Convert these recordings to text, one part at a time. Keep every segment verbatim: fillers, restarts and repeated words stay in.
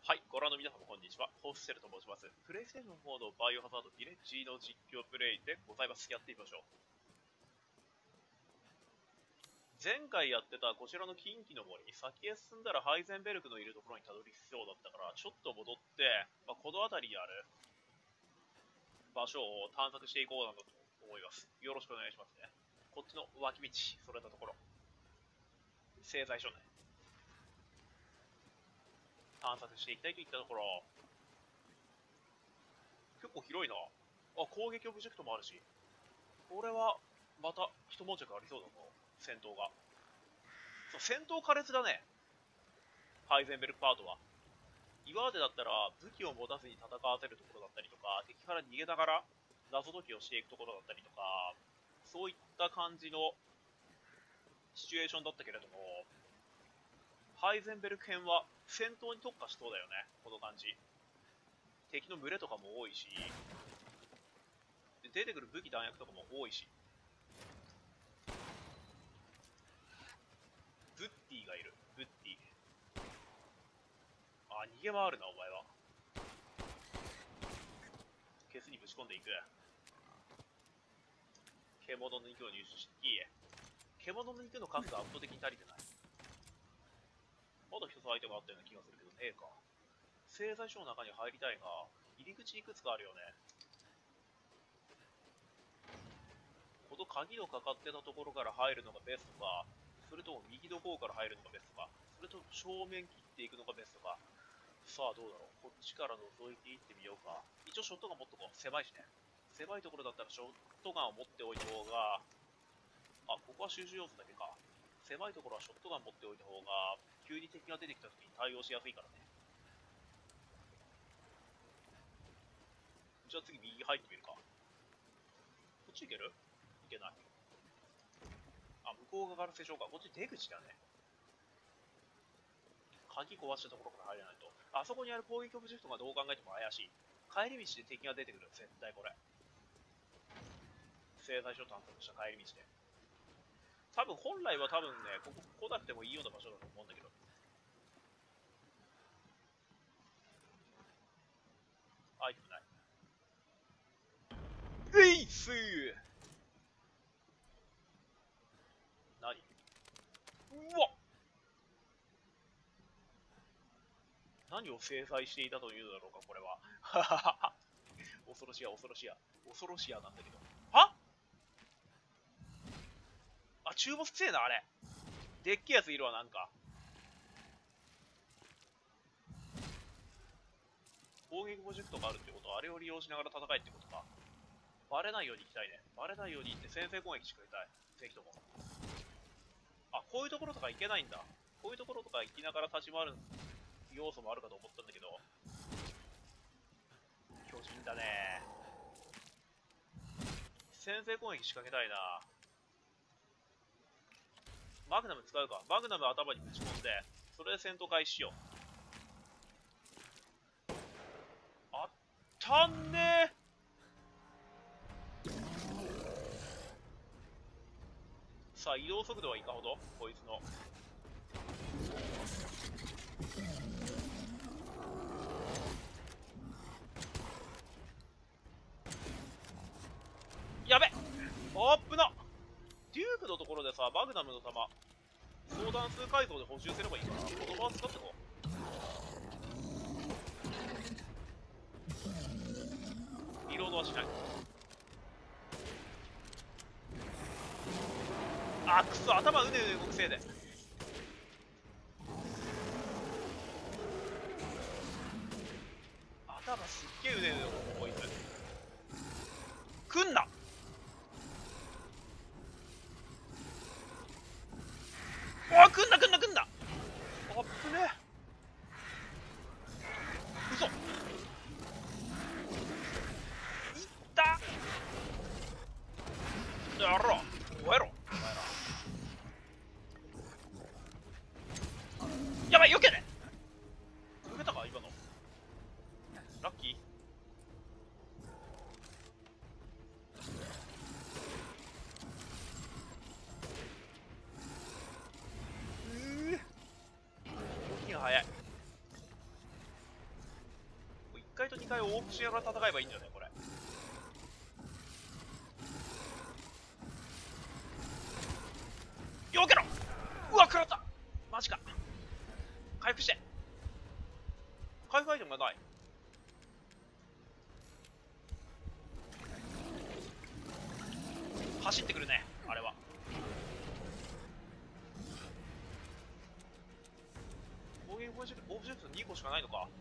はい、ご覧の皆様こんにちは。ホースセルと申します。プレイステーションフォーのバイオハザードビレッジの実況プレイでございます。やってみましょう。前回やってたこちらの近畿の森、先へ進んだらハイゼンベルクのいるところにたどり着きそうだったから、ちょっと戻って、まあ、この辺りにある場所を探索していこうなと思います。よろしくお願いしますね。こっちの脇道、それたところ。製材所ね。探索していきたいといったところ、結構広いな。あ、攻撃オブジェクトもあるし。これは、また、一悶着ありそうだぞ。戦闘が。そう、戦闘苛烈だね。ハイゼンベルクパートは。今までだったら、武器を持たずに戦わせるところだったりとか、敵から逃げながら謎解きをしていくところだったりとか、そういった感じのシチュエーションだったけれども、ハイゼンベルク編は戦闘に特化しそうだよね、この感じ。敵の群れとかも多いし、で出てくる武器弾薬とかも多いし、ブッティがいる、ブッティ。あ、逃げ回るな、お前は。ケスにぶち込んでいく。獣の肉を入手して、いいえ。獣の肉の数が圧倒的に足りてない。まだ一つアイテムあったような気がするけどねえか。製材所の中に入りたいが、入り口いくつかあるよね。この鍵のかかってたところから入るのがベストか、それとも右の方から入るのがベストか、それとも正面切っていくのがベストか。さあどうだろう。こっちから覗いていってみようか。一応ショットガン持っとこう。狭いしね。狭いところだったらショットガンを持っておいた方が、あ、ここは収集要素だけか。狭いところはショットガン持っておいた方が、急に敵が出てきた時に対応しやすいからね。じゃあ次右入ってみるか。こっち行ける？いけない。あ、向こう側からでしょうか。こっち出口だね。鍵壊したところから入れないと。あそこにある攻撃オブジェクトがどう考えても怪しい。帰り道で敵が出てくる。絶対これ。製材所探索した帰り道で。多分本来は多分ね、ここ来なくてもいいような場所だと思うんだけど。アイテムない。えいっすー何？うわっ！何を制裁していたというだろうか、これは。恐ろしや、恐ろしや。恐ろしやなんだけど。は？あ、中ボス強えな、あれ。でっけえやついるわ、なんか。攻撃プロジェクトがあるってことは、あれを利用しながら戦えってことか。バレないように行きたいね。バレないように行って先制攻撃してくれたい。ぜひとも。あ、こういうところとか行けないんだ。こういうところとか行きながら立ち回る要素もあるかと思ったんだけど。巨人だね。先制攻撃仕掛けたいな。マグナム使うか。マグナム頭にぶち込んで、それで戦闘開始しよう。あったんねー。さあ移動速度はいかほどこいつの。やべっ！あっぶな！デュークのところでさ、マグナムの弾相談数改造で補充すればいいかな。このまま使ってこう。リロードはしない。あ、くそ、頭うねうね動くせいで。頭すっげえうねうね動く、こいつ。来んな！おい、来んな来んな来んな！あっぶねえ。嘘！いったやろう、燃えろお前ら。やばい、よけれ！抜けたか今の。ラッキー。うー動きが早い。 とにかい往復しながら戦えばいいんじゃないこれ。よけろ。うわ食らった。マジか。回復して。回復アイテムがない。走ってくるねあれは。攻撃オブジェクトにこしかないのか。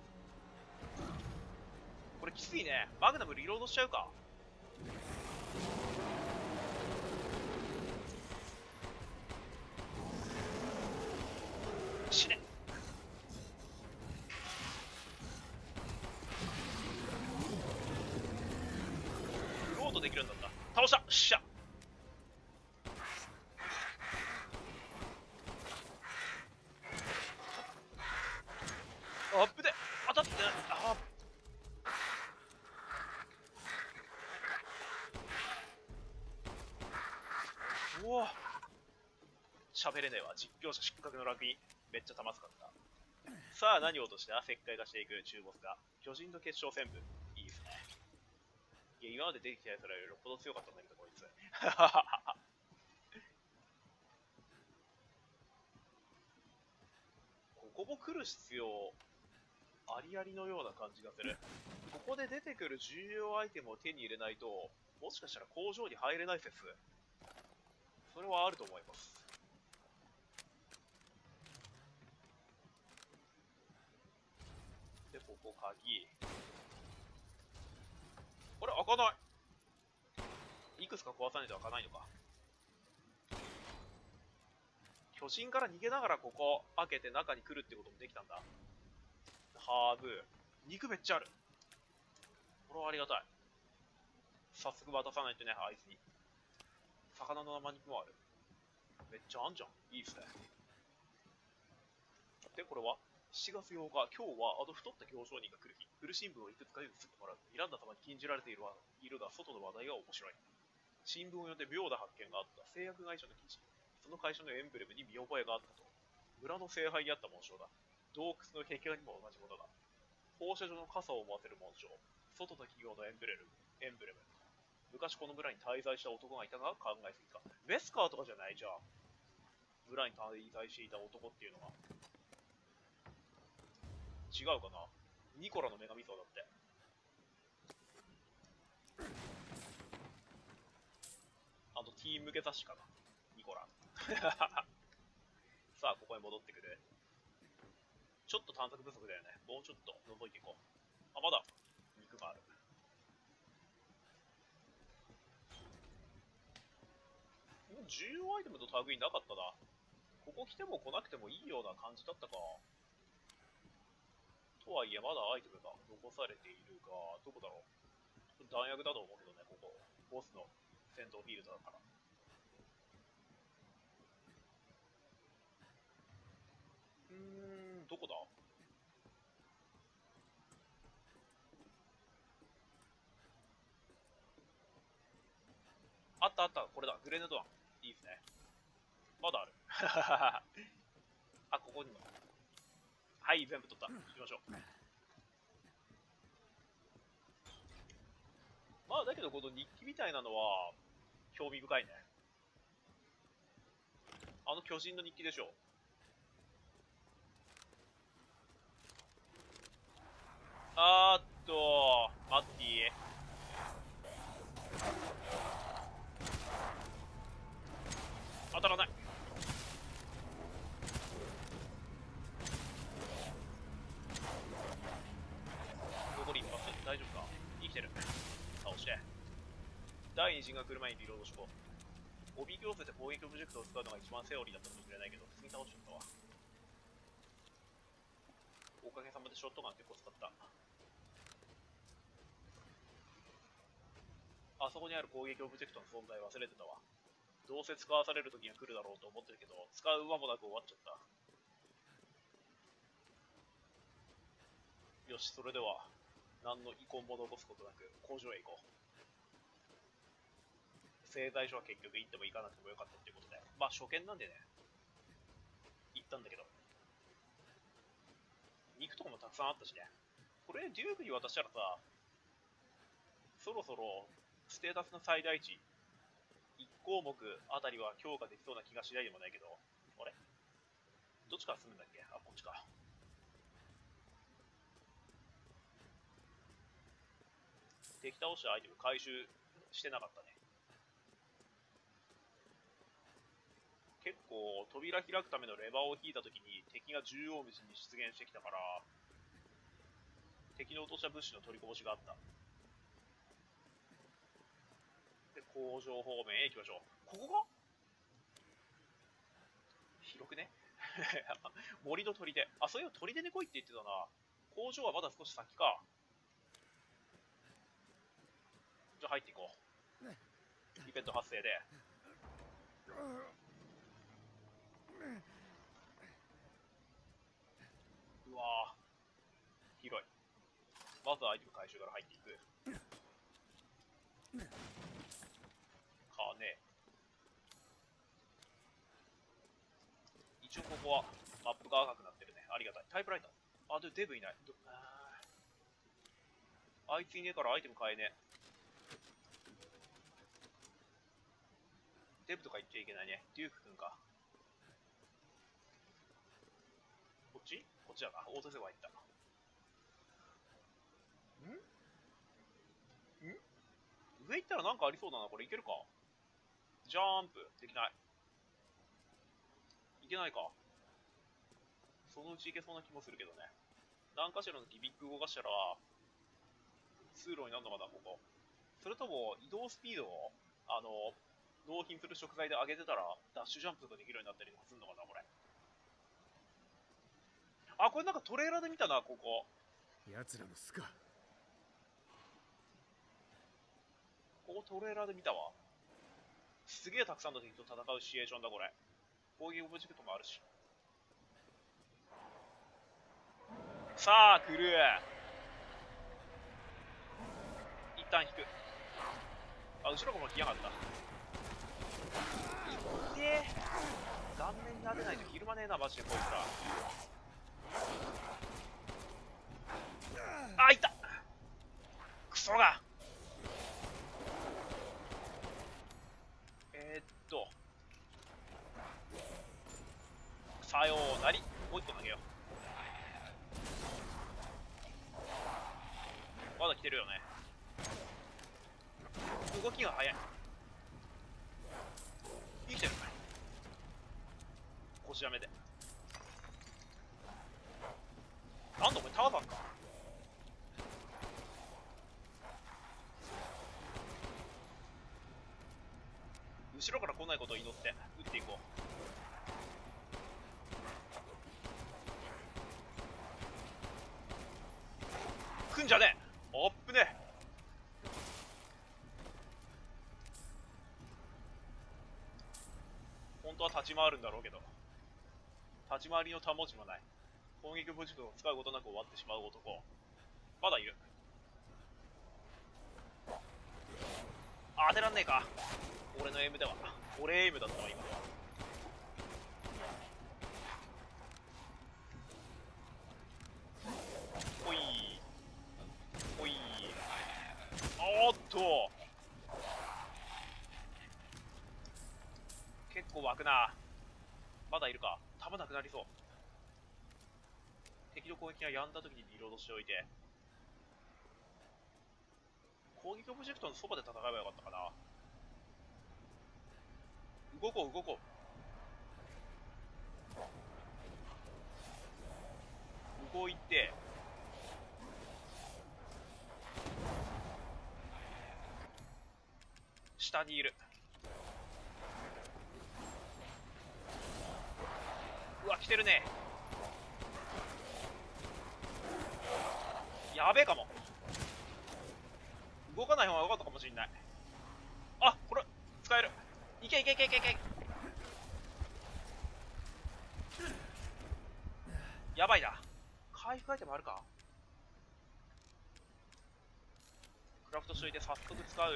これきついね。マグナムリロードしちゃうか。死ね。ロードできるんだった。倒した。よっしゃ。アップで当たって。あおお喋れねえわ。実況者失格のランクにめっちゃたまずかった。さあ何を落とした。石灰化していく中ボスが巨人の決勝戦部。いいですね。いや今まで出てきたやつらよりよっぽど強かったんだけどこいつここも来る必要ありありのような感じがする。ここで出てくる重要アイテムを手に入れないともしかしたら工場に入れない説、それはあると思います。でここ鍵、これ開かない。いくつか壊さないと開かないのか。巨人から逃げながらここ開けて中に来るってこともできたんだ。ハーブ肉めっちゃある。これはありがたい。早速渡さないとね。あいつに魚の生肉もある。めっちゃあんじゃん。いいっすね。でこれはしちがつようか、今日はあの太った行商人が来る日。古新聞をいくつか読んでもらう。ミランダ様に禁じられているいるが外の話題が面白い。新聞を読んで妙な発見があった。製薬会社の記事。その会社のエンブレムに見覚えがあったと。村の聖杯にあった紋章だ。洞窟の壁画にも同じものだ。放射状の傘を思わせる紋章。外の企業のエンブレム。エンブレム。昔この村に滞在した男がいたが考えすぎか。ベスカーとかじゃないじゃん。村に滞在していた男っていうのが。違うかな。ニコラの女神像だって。あとティーン向け雑誌かな。ニコラ。さあ、ここに戻ってくる。ちょっと探索不足だよね。もうちょっと覗いていこう。あ、まだ肉がある。もう重要アイテムと類なかったな。ここ来ても来なくてもいいような感じだったか。とはいえまだアイテムが残されているが、どこだろう。弾薬だと思うけどね、ここ。ボスの戦闘フィールドだから。うーん、どこだ。あったあった、これだ。グレネードワン。いいですね。まだある。あ、ここにも。はい、全部取った。行きましょう。まあ、だけどこの日記みたいなのは、興味深いね。あの巨人の日記でしょ。あーっと、マッティ。当たらない。残り一発。大丈夫か。生きてる。倒して。第二陣が来る前にリロードしこう。おびき寄せて攻撃オブジェクトを使うのが一番セオリーだったかもしれないけど、普通に倒しちゃったわ。おかげさまでショットガン結構使った。あそこにある攻撃オブジェクトの存在忘れてたわ。どうせ使わされる時が来るだろうと思ってるけど、使う間もなく終わっちゃった。よし、それでは何の遺恨も残すことなく工場へ行こう。製材所は結局行っても行かなくてもよかったっていうことで、まあ初見なんでね、行ったんだけど、肉とかもたくさんあったしね。 これデュークに渡したらさ、そろそろステータスの最大値いち項目あたりは強化できそうな気がしないでもないけど、あれどっちから進むんだっけ。あ、こっちか。敵倒したアイテム回収してなかったね。結構扉開くためのレバーを引いた時に敵が縦横無尽に出現してきたから、敵の落とした物資の取りこぼしがあった。で、工場方面へ行きましょう。ここが広くね。森の砦。あ、そういう砦で来いって言ってたな。工場はまだ少し先か。じゃあ入っていこう。イベント発生で。うわぁ。広い。まずはアイテム回収から入っていく。かね。一応ここはマップが赤くなってるね。ありがたい。タイプライター。あ、で、デブいない。あいついねえからアイテム買えねえ。デブとか言っちゃいけないね。デューク君か。こっちこっちだな。オートセーバー行った。んん上行ったらなんかありそうだな。これいけるか。ジャンプ。できない。いけないか。そのうちいけそうな気もするけどね。何かしらのギミック動かしたら、通路になるのかな、ここ。それとも、移動スピードを、あの、納品する食材で上げてたら、ダッシュジャンプとかできるようになったりとかするのかな、これ。あ、これなんかトレーラーで見たな、ここ。 奴らの巣か。 ここトレーラーで見たわ。すげえたくさんの敵と戦うシチュエーションだ、これ。攻撃オブジェクトもあるし。さあ、来る。一旦引く。あ、後ろからも来やがった。いってー。顔面に当てないとひるまねえな、マジでこいつら。あ、いった。クソが。えー、っと。さようなり。もう一個投げよう。まだ来てるよね。動きが速い。生きてる。腰やめで。なんだお前ターザンか。後ろから来ないことを祈って撃っていこう。来んじゃねえ。おっぶねえ。本当は立ち回るんだろうけど、立ち回りの保ちもない。攻撃ポジションを使うことなく終わってしまう男。まだいる。あ、当てらんねえか。俺のエイムでは。俺エイムだったわ今のは。ほいほい。おーっと、結構湧くな。まだいるか。弾なくなりそう。敵の攻撃が止んだ時にリロードしておいて、攻撃オブジェクトのそばで戦えばよかったかな。動こう動こう。動いて、下にいる。うわ、来てるね。やべえかも。動かない方が良かったかもしれない。あ、これ使える。いけいけいけいけいけ。やばいな。回復アイテムあるか。クラフトしといて早速使う。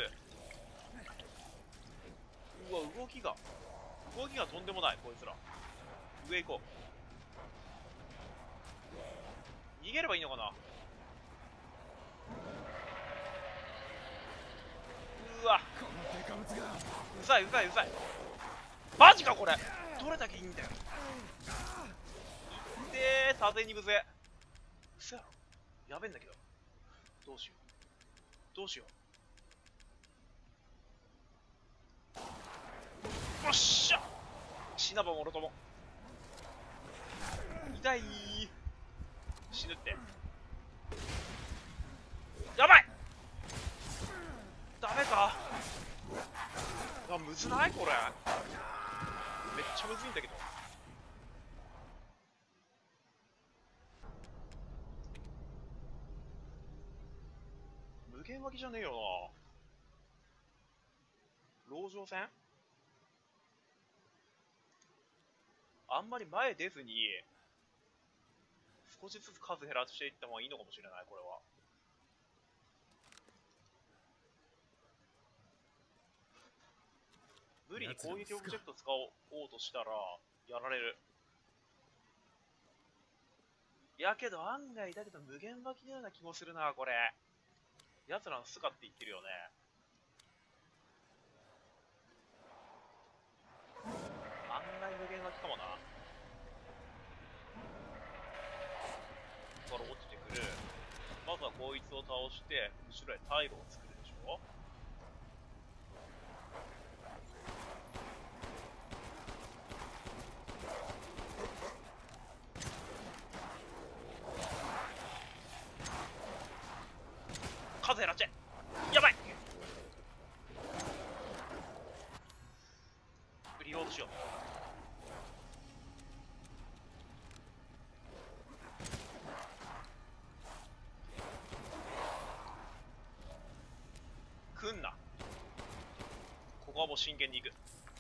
うわ、動きが動きがとんでもない。こいつら上行こう。逃げればいいのかな。 ざいうざいうざい。マジかこれ。どれだけいいんだよ。いってー、縦にぶぜ。うそやろ。やべえんだけど。どうしよう。どうしよう。よっしゃ。死なばもろとも。痛いー。死ぬって。やばい。ダメか。あ、むずないこれ。めっちゃむずいんだけど。無限脇じゃねえよな。籠城戦あんまり前出ずに少しずつ数減らしていった方がいいのかもしれない。これは無理に攻撃オブジェクト使おうとしたらやられる。いやけど案外だけど無限脇のような気もするな。これ奴らのスカって言ってるよね。案外無限脇かもな。から落ちてくる。まずはこいつを倒して後ろへ退路を作るでしょ。数減らっちゃえ。やばい。リロードしよう。来んな。ここはもう真剣にいく。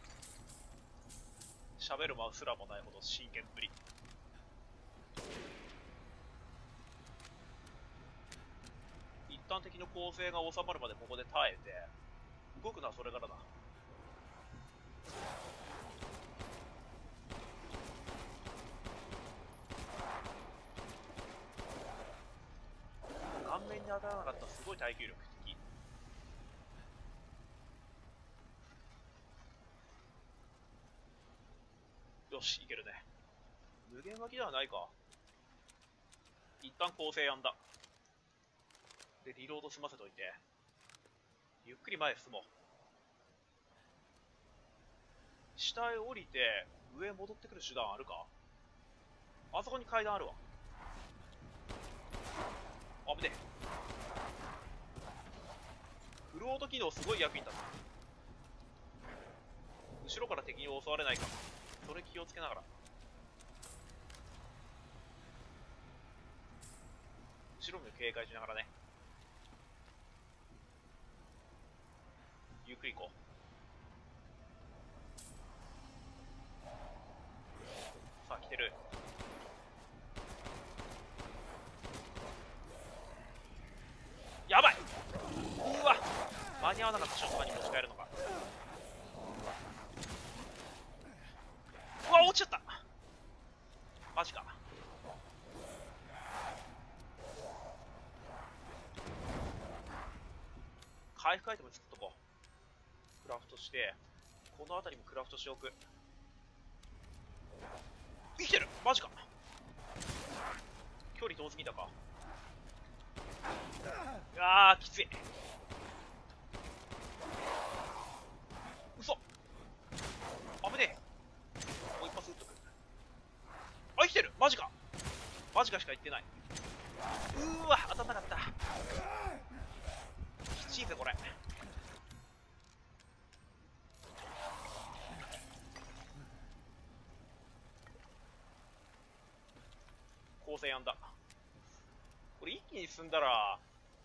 喋る間すらもないほど真剣ぶり。一旦敵の攻勢が収まるまでここで耐えて、動くのはそれからだ。顔面に当たらなかったすごい耐久力的。よし、いけるね。無限脇ではないか。一旦攻勢やんだ。で、リロード済ませといて。ゆっくり前へ進もう。下へ降りて、上へ戻ってくる手段あるか？あそこに階段あるわ。危ねえ。フロート機能すごい役に立つ。後ろから敵に襲われないか。それ気をつけながら。後ろも警戒しながらね。ゆっくり行こう。さあ来てる。やばい。うわ、間に合わなかった。ショットガンに持ち帰るのか。うわ、落ちちゃった。マジか。回復アイテム作っとこう。クラフトして、この辺りもクラフトしておく。生きてる。マジか。距離遠すぎたか。あーきつい。嘘。危ねえ。もう一発撃っとく。あ、生きてる。マジか。マジかしか言ってない。うーわ、当たんなかった。きちいぜこれ。構成やんだ。これ一気に進んだら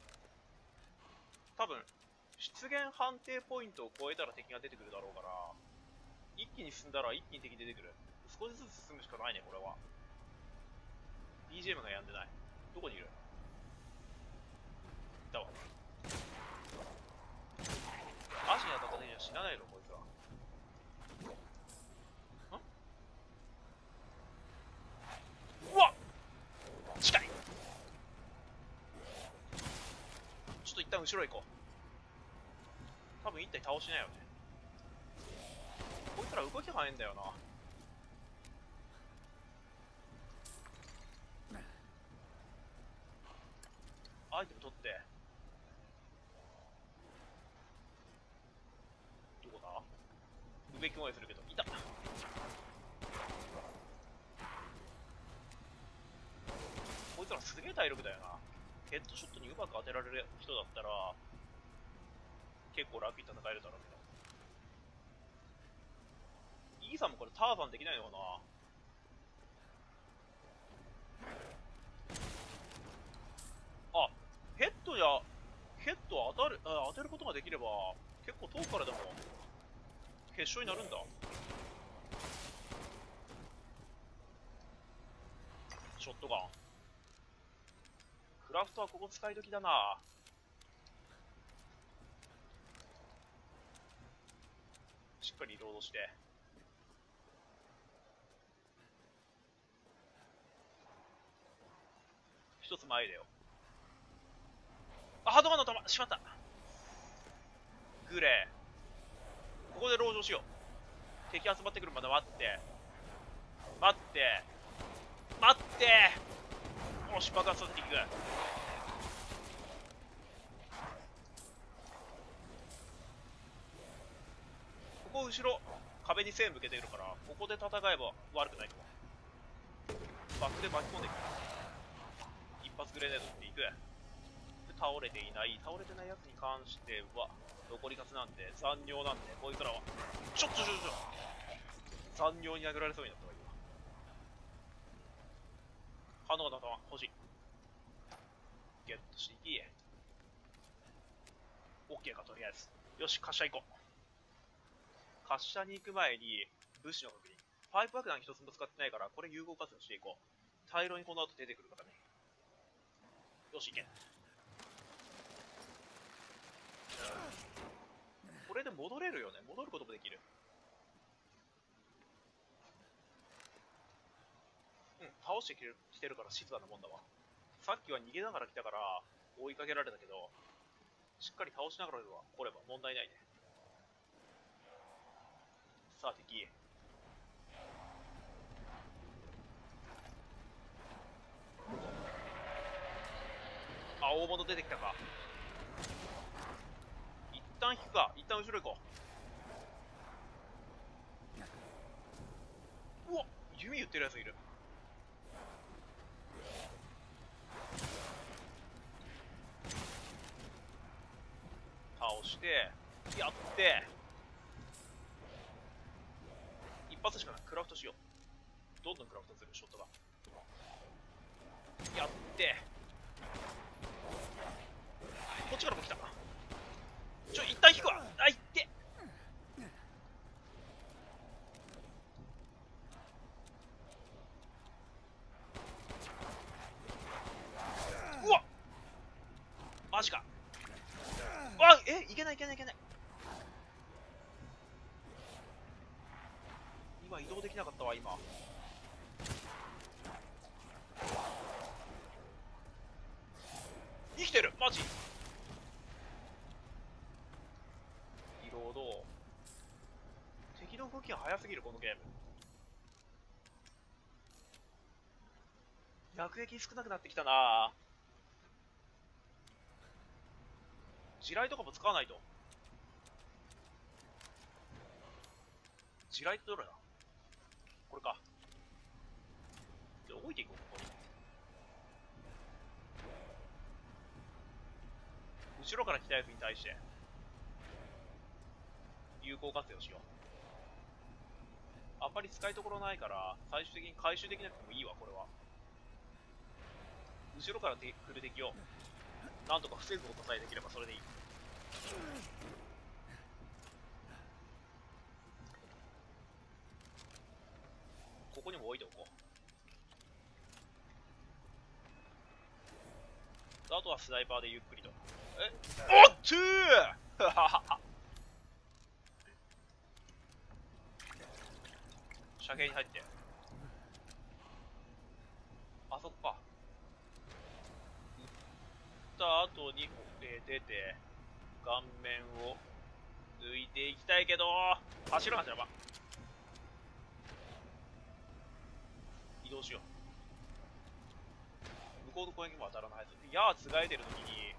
多分出現判定ポイントを超えたら敵が出てくるだろうから、一気に進んだら一気に敵出てくる。少しずつ進むしかないねこれは。 ビージーエム がやんでない。どこにいる？だわ。足に当たった時には死なないのこいつは。ん？うわっ近い。ちょっと一旦後ろ行こう。多分一体倒しないよね。 つら動き早いんだよな。アイテム取って、どこだ？植木燃えするけど、いた。こいつらすげえ体力だよな。ヘッドショットにうまく当てられる人だったら結構楽に戦えるだろうけど、イーさんもこれターザンできないのかな。あ、ヘッドやヘッド当たるあ当てることができれば結構遠くからでも決勝になるんだ。ショットガンクラフトはここ使い時だな。しっかりリロードして一つ前だよ。あ、ハードガンの弾しまった。グレーここで籠城しよう。敵集まってくるまで待って待って待って、よし爆発させていく。ここ後ろ壁に線向けてるからここで戦えば悪くないかも。バックで巻き込んでいく。一発グレネードっていく。倒れていない倒れてないやつに関しては残り数なんで残尿なんで、こいつらはちょっとちょっとちょっと残尿に殴られそうになった方がいいわ。反応が頭欲しい。ゲットしていき OK か。とりあえずよし滑車行こう。滑車に行く前に物資の確認。パイプ爆弾一つも使ってないからこれ有効活用していこう。大量にこの後出てくるからね。よし行け。これで戻れるよね。戻ることもできる。うん、倒してきてる、来てるから静かなもんだわ。さっきは逃げながら来たから追いかけられたけど、しっかり倒しながら来れば問題ないね。さあ敵。あ、大物出てきたか。一旦引くか。一旦後ろ行こう。うわ、弓言ってるやついる。倒してやって一発しかない。クラフトしよう。どんどんクラフトする。ショットがやってこっちからも来た。ちょ一旦引くわ。あいって、うわマジか。あえいけないいけないいけない。今移動できなかったわ。今生きてるマジ。リロード。敵の動きが速すぎるこのゲーム。薬液少なくなってきたな。地雷とかも使わないと。地雷ってどれだ。これか。で動いていこう。ここに後ろから来たやつに対して有効活用しよう。あんまり使いどころないから最終的に回収できなくてもいいわ。これは後ろから来る敵をなんとか防ぐことさえできればそれでいい。ここにも置いておこう。あとはスナイパーでゆっくりと。えおっとー射形に入ってあそこか。撃った後に、えー、出て顔面を抜いていきたいけど走るは邪魔。 動しよう。向こうの攻撃も当たらないはず。矢つがえてる時に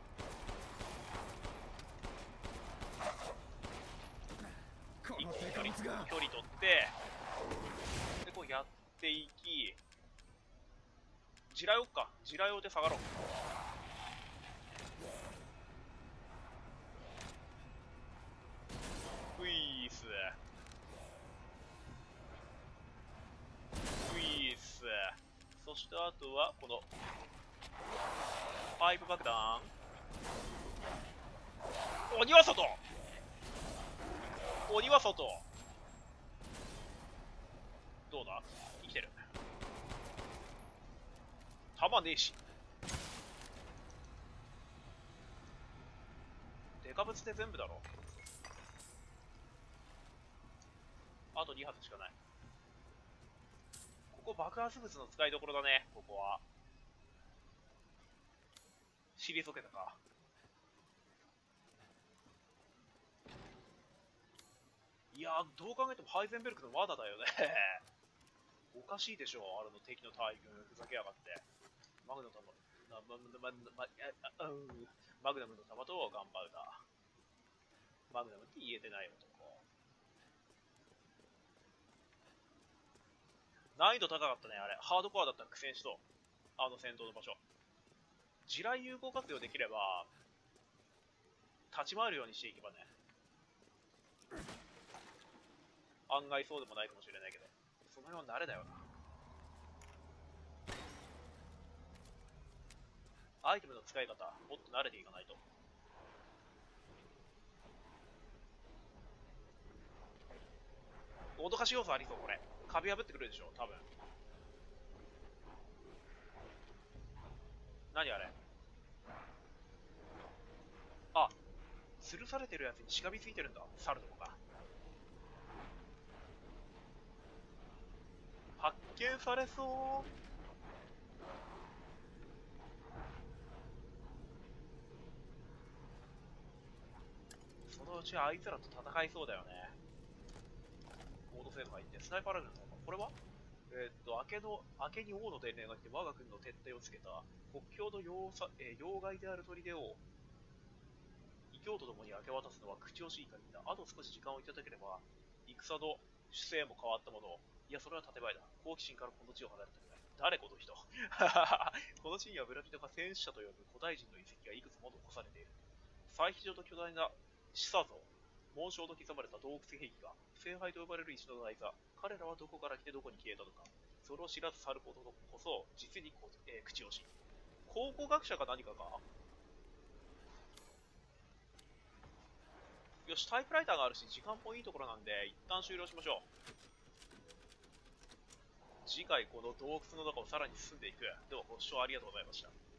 この一気に距離手が距離取ってでこうやっていき、地雷をか地雷をで下がろう。ウィースウィース。そしてあとはこのパイプ爆弾。鬼は外鬼は外。どうだ生きてる。弾ねえし。デカブツで全部だろ。あとに発しかない。ここ爆発物の使いどころだね。ここは退けたか。いやー、どう考えてもハイゼンベルクの罠だよね。おかしいでしょ、あれの敵の大軍ふざけやがって。マグナムの弾、ママママグナムの弾とガンパウダー。マグナムって言えてない男。難易度高かったね、あれ。ハードコアだったら苦戦しそう。あの戦闘の場所。地雷有効活用できれば、立ち回るようにしていけばね。案外そうでもないかもしれないけど。その辺は慣れだよな。アイテムの使い方、もっと慣れていかないと。脅かし要素ありそう、これ。壁破ってくるでしょ、多分。何あれ。あ、吊るされてるやつにしがみついてるんだ。猿とか。発見されそう。そのうちあいつらと戦いそうだよね。コードセーブがいって、スナイパーライフルのこれはえー、っと、明けの、明けに王の伝令が来て我が軍の撤退をつけた、国境の要塞、えー、要害である砦を、異教とともに明け渡すのは口惜しい限りだ。あと少し時間をいただければ、戦の主勢も変わったもの。いや、それは建前だ。好奇心からこの地を離れたくない。誰この人。この地には村人が戦死者と呼ぶ古代人の遺跡がいくつも残されている。採肥場と巨大な死者像、紋章と刻まれた洞窟壁画、聖杯と呼ばれる石の台座。彼らはどこから来てどこに消えたのか。それを知らず去ることこそ、実にこ、えー、口惜しい。考古学者か何かか。よし、タイプライターがあるし、時間もいいところなんで、一旦終了しましょう。次回この洞窟の中をさらに進んでいく。ではご視聴ありがとうございました。